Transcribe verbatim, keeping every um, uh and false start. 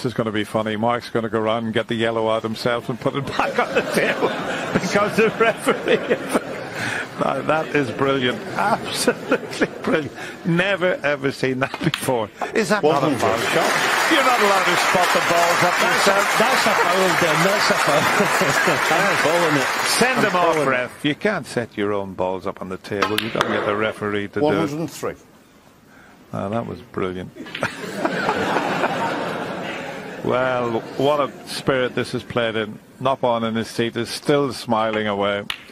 this is going to be funny. Mark's going to go around and get the yellow out himself and put it back on the table because the referee. Now, that is brilliant. Absolutely brilliant. Never ever seen that before. Is that not a foul shot? You're not allowed to spot the balls up yourself. That's a foul, Ben. That's a foul. That's ball, it? Send them off, ref. You can't set your own balls up on the table. You've got to get the referee to do it. one hundred and three. Oh, that was brilliant. Well, what a spirit this has played in. Knock on in his seat is still smiling away.